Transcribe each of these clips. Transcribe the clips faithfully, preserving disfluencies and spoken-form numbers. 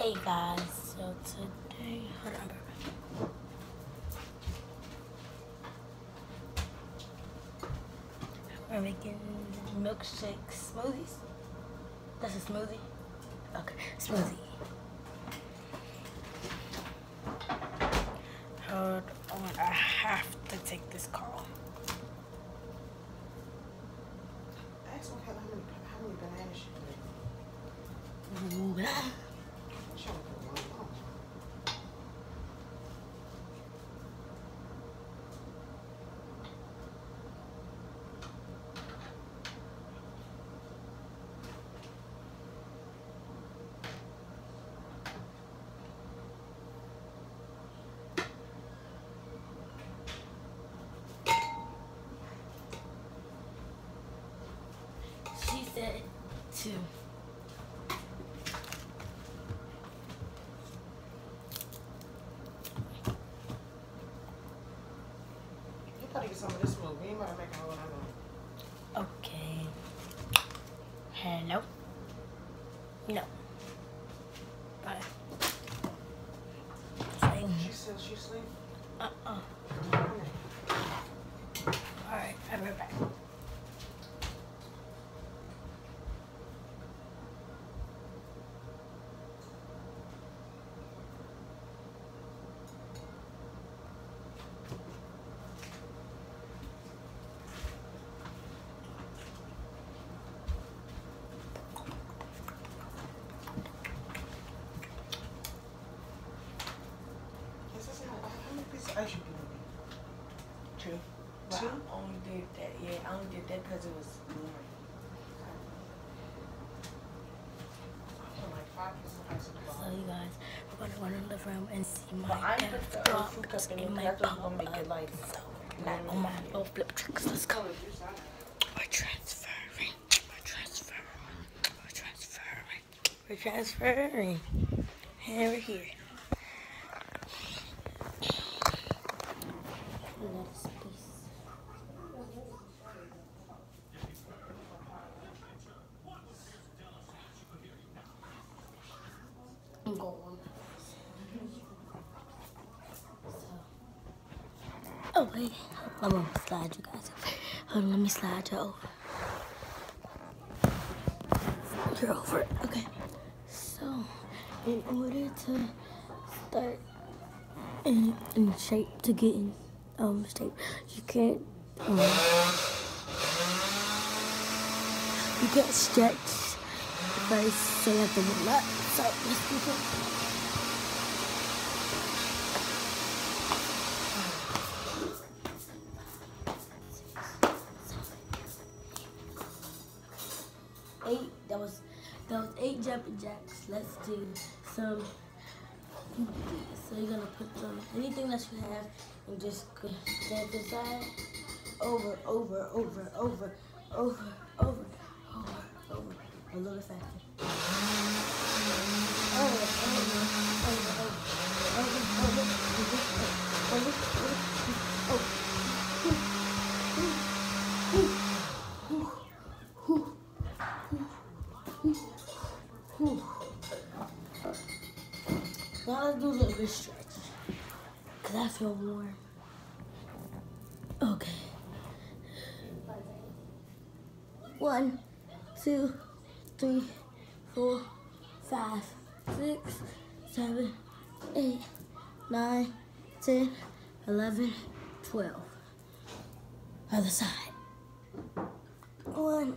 Hey guys, so today, hold on, we're making milkshake smoothies. That's a smoothie? Okay, smoothie. Hold on, I have to take this call. Ask me how many, how many bananas you need. Ooh, blah. She only put one on. She said two. You gotta get some of this milk. We ain't about to make a whole lot of. Okay. Hello? No. Bye. Same. She said she sleep. Uh-uh. Okay. Alright, I'll be right back. Is this not, how many pieces of ice you give me? Two. But Two? I only did that. Yeah, I only did that because it was warm. I put like five pieces of ice in the So bottle. you guys, we're gonna run in the room and see my But I cat put the other drop fruit cup in in there my because I thought you were pop going to make it up. like. So not on my little flip tricks. Let's go. Color juice I got. We're transferring. We're transferring. We're transferring. We're transferring. And we're here. Let's please. I'm going. Oh wait, I'm gonna slide you guys over. Hold on, let me slide you over. You're over it. Okay. So, in order to start in, in shape, to get in um shape, you can't um, you can't stretch first, so you have to warm up. So let's do it. Eight. That was that was eight jumping jacks. Let's do some. So you're gonna put some anything that you have and just go stand to the side. Over, over, over, over, over, over, over, over. A little faster. Over, over, over, over, over, over, over, over, over, over. Now let's do a little bit of stretch, because I feel warm. Okay. One, two, three, four, five, six, seven, eight, nine, ten, eleven, twelve. Other side. One.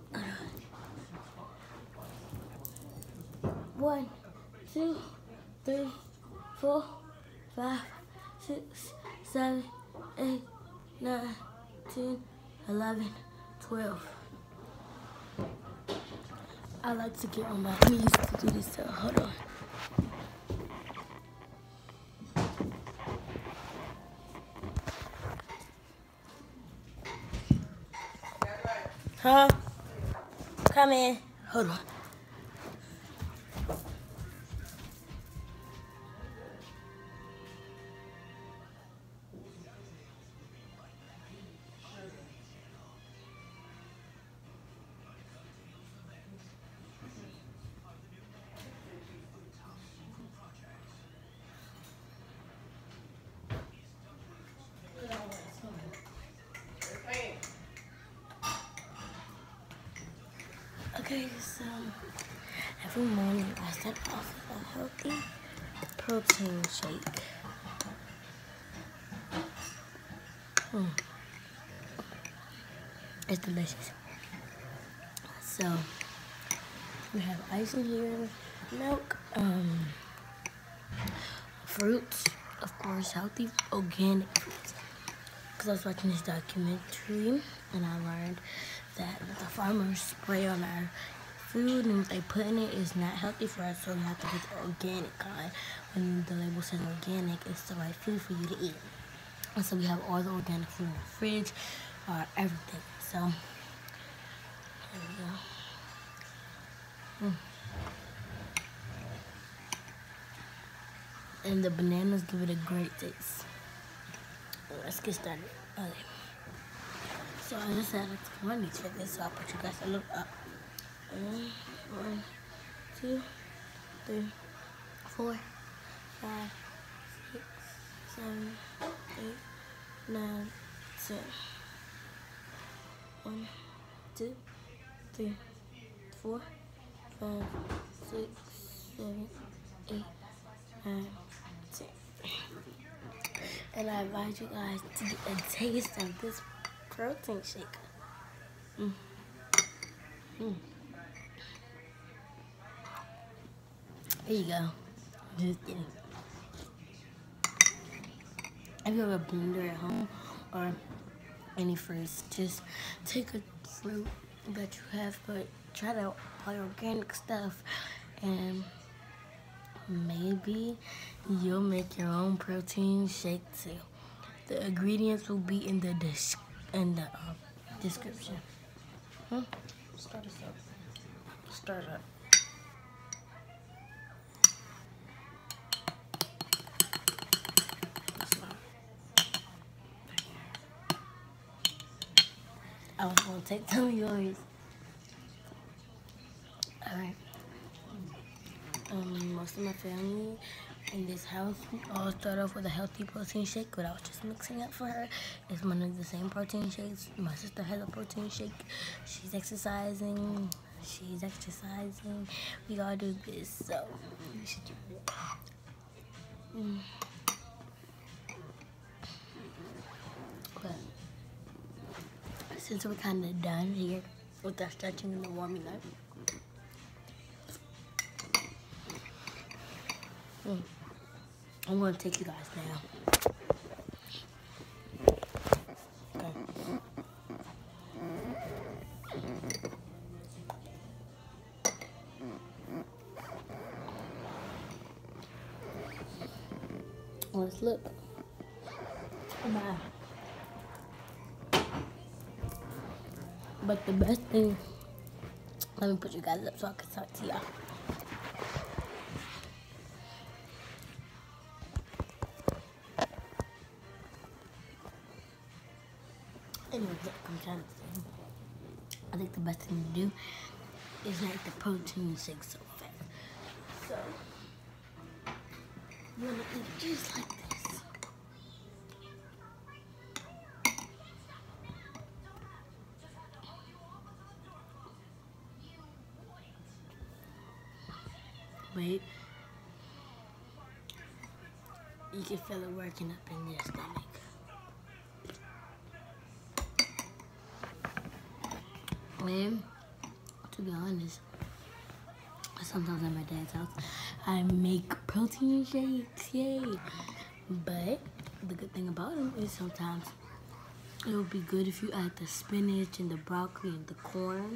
One, two, three, four, five, six, seven, eight, nine, ten, eleven, twelve. I like to get on my knees to do this, so hold on. Huh? Come in. Hold on. Okay, so every morning I start off with a healthy protein shake. Mm. It's delicious. So we have ice in here, milk, um, fruits, of course, healthy organic fruits. Because I was watching this documentary and I learned that the farmers spray on our food and what they put in it is not healthy for us, so you have to get the organic kind. When the label says organic, it's the right food for you to eat. And so we have all the organic food in the fridge, or everything. So there we go. Mm. And the bananas give it a great taste. Let's get started. Okay. So I just had like quantities for this, so I'll put you guys a little up. One, one, two, three, four, five, six, seven, eight, nine, ten. One, two, three, four, five, six, seven, eight, nine, ten. And I invite you guys to get a taste of this protein shake. Mm. Mm. Here you go. Just kidding. If you have a blender at home or any fruits, just take a fruit that you have, but try to buy organic stuff, and maybe you'll make your own protein shake too. The ingredients will be in the dis in the uh, description. Hmm? Start us up. Start up. I was gonna take some of yours. Alright. Um, most of my family in this house, we all start off with a healthy protein shake, but I was just mixing it for her. It's one of the same protein shakes. My sister has a protein shake. She's exercising. She's exercising. We all do this, so we should do it. Mm. But since we're kind of done here with our stretching and the warming up, mm, I'm going to take you guys now. Okay. Let's look. Bye. But the best thing, let me put you guys up so I can talk to y'all. Anyway, look, I'm trying to say, I think the best thing to do is make the protein shake so fast. So, you want to eat it just like this. Wait. You can feel it working up in your stomach. And to be honest, sometimes at my dad's house, I make protein shakes, yay. But the good thing about them is sometimes it would be good if you add the spinach and the broccoli and the corn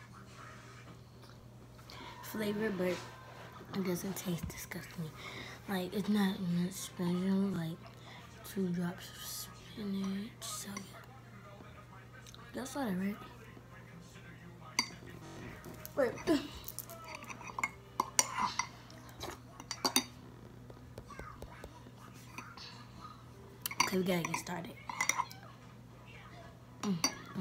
flavor, but it doesn't taste disgusting. Like, it's not much special, like two drops of spinach, so yeah. That's all right. Wait. Okay, we gotta get started. Mm, mm.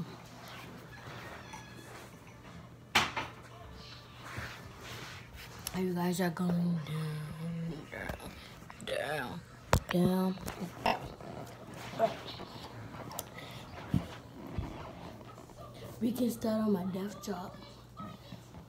You guys are going down, down, down, down. Right. We can start on my left jaw.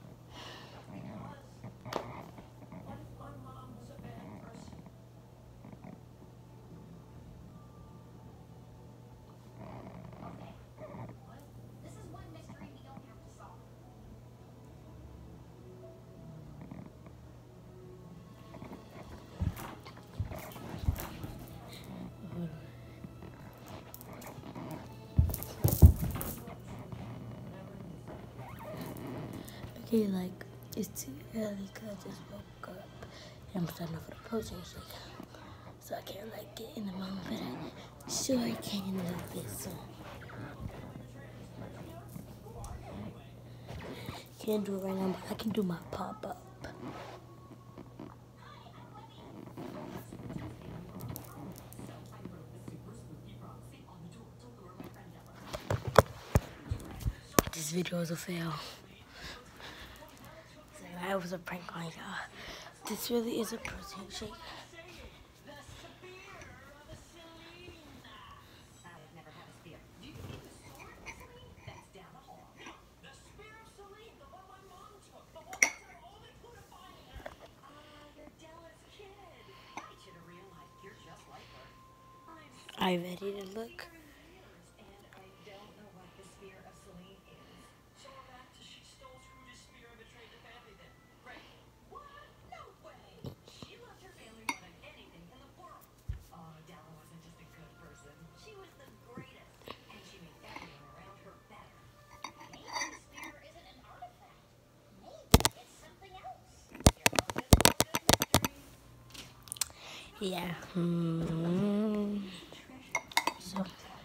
Okay, like, it's too early because I just woke up. And I'm starting off with a protein shake. So I can't, like, get in the moment, but I'm sure I can in a little bit soon. Can't do it right now, but I can do my pop-up. This video is a fail. I was a prank on y'all. This really is a protein shake. Are you ready to look? Yeah. Mm-hmm. So.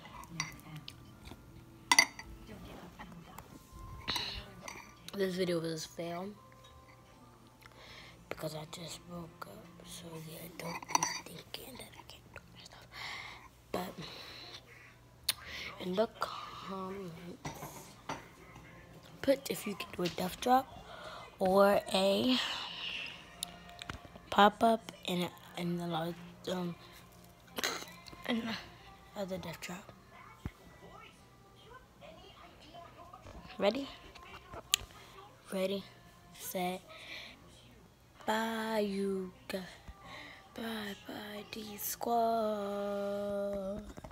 This video was filmed because I just woke up. So yeah, don't be thinking that I can't do my stuff. But in the comments, put if you can do a death drop or a pop-up and and the um and other death drop. Ready? Ready, set, bye you guys. Bye bye D Squad.